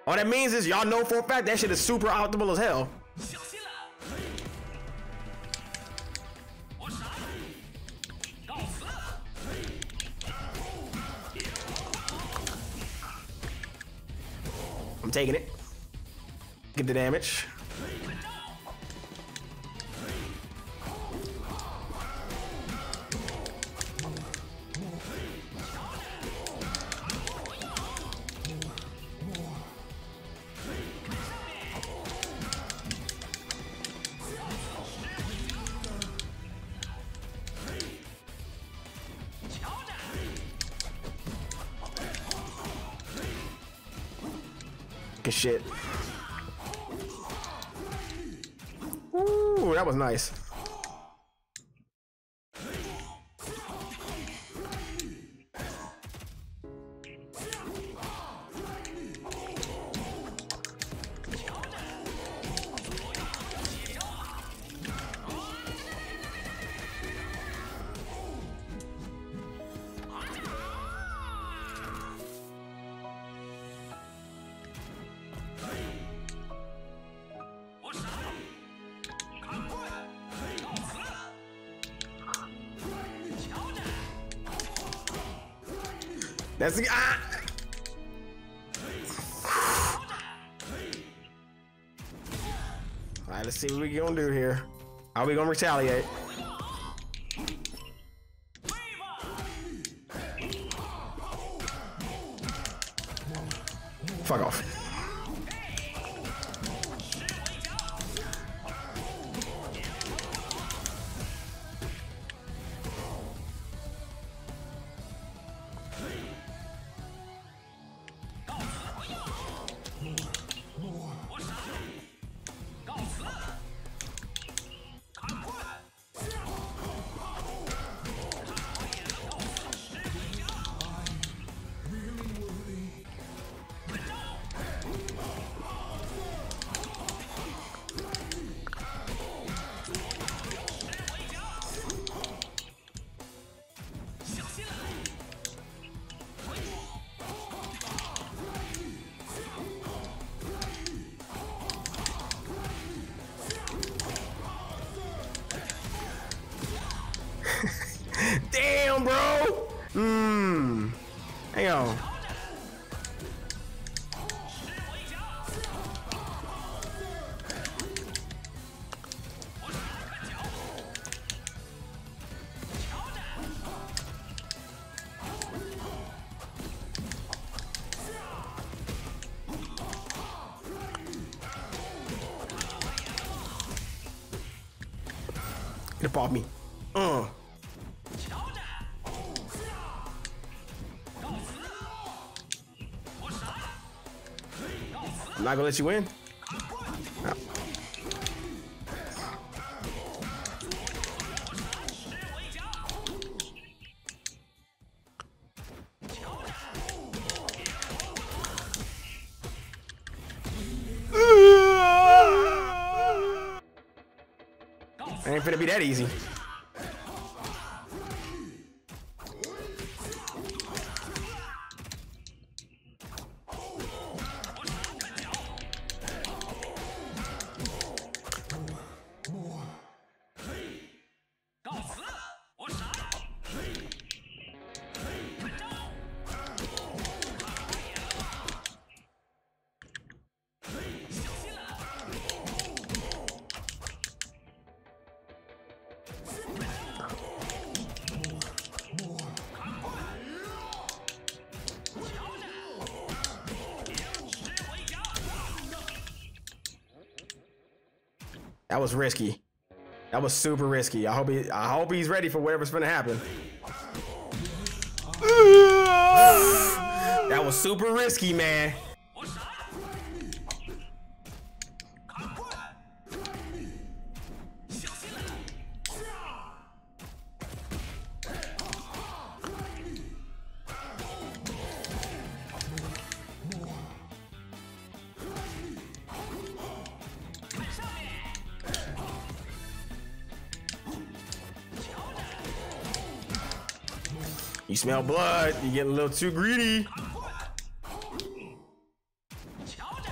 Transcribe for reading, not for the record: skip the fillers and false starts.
All that means is y'all know for a fact that shit is super optimal as hell. I'm taking it. Get the damage. Good shit. Ooh, that was nice. That's the Alright, let's see what we gonna do here. How we gonna retaliate? Fuck off. Damn, bro. Hang on. Get up off me. I'm not gonna let you win. No. Ain't finna be that easy. That was risky. That was super risky. I hope he's ready for whatever's gonna happen. That was super risky, man. You smell blood, you're getting a little too greedy.